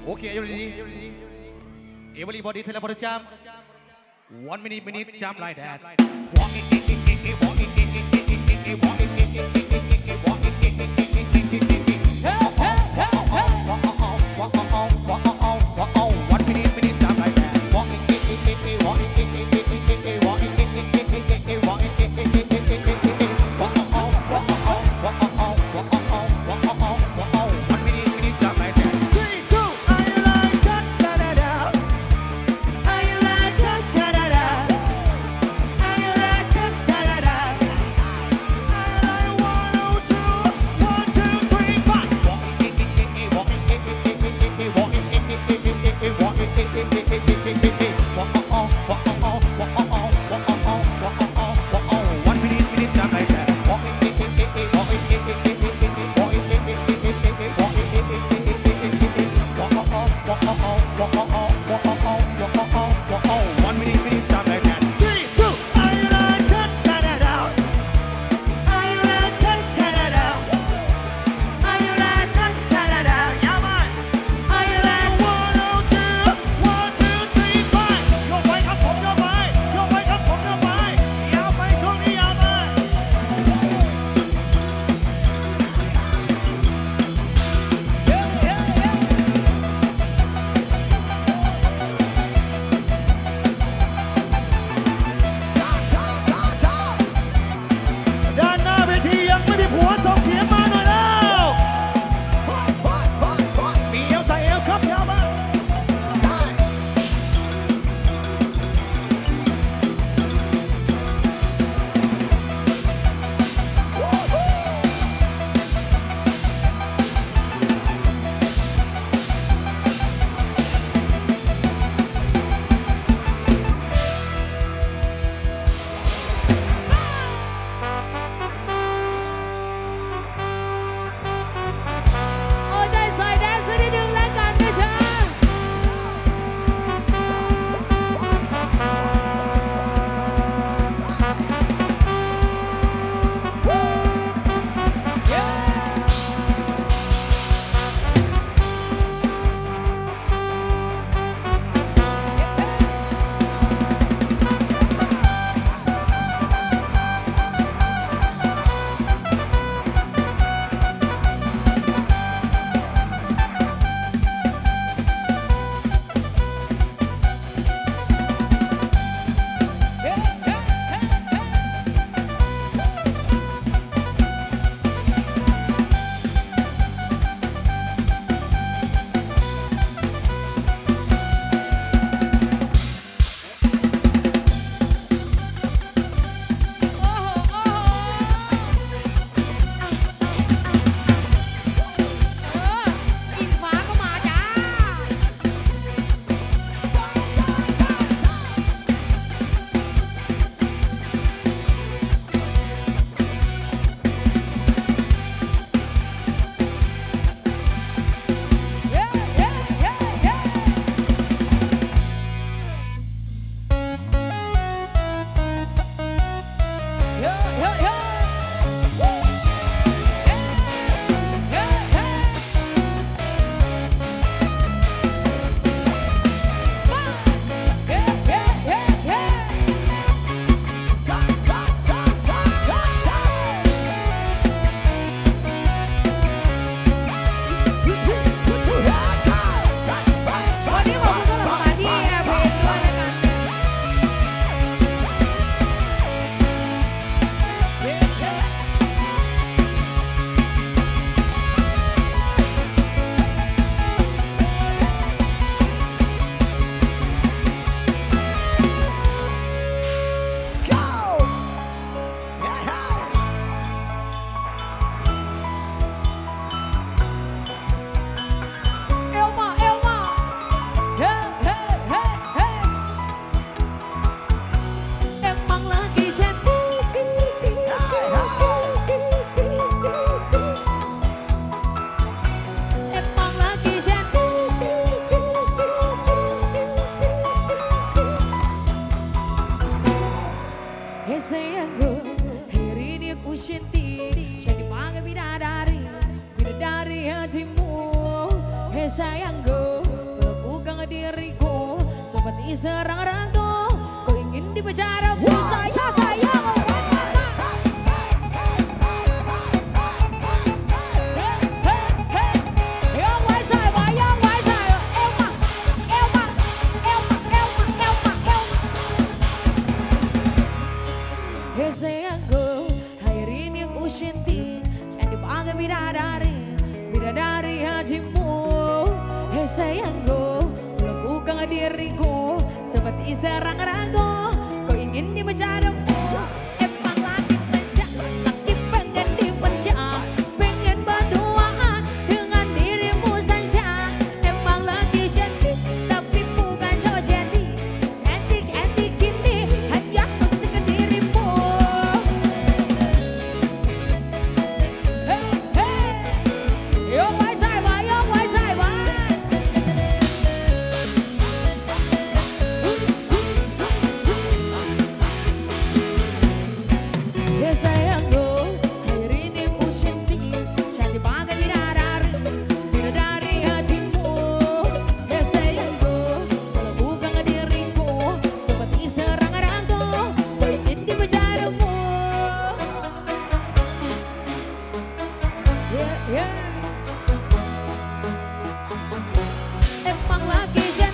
Okay, are you ready? Everybody tell about the jam. 1 minute jam like that. sayangku diriku seperti serang ragu. Kau ingin di penjaramu, sayang. Sayangku, hari ini aku senti jadi bangga bidadari hatimu. Hei sayangku, lakukan diriku seperti serang ragu. Kau ingin di penjaramu, emang lagi pengen di penjara, pengen berduaan dengan dirimu saja. Emang lagi senti, tapi bukan cowok senti, senti kini hanya dengan dirimu. Yo, vai sai vai. Ya sayangku, hari ini ku senti cantik bagai bidadari hatimu. Ya sayangku, kalau bukan diriku seperti serang ragu. Kau ingin di penjaramu. Emang lagi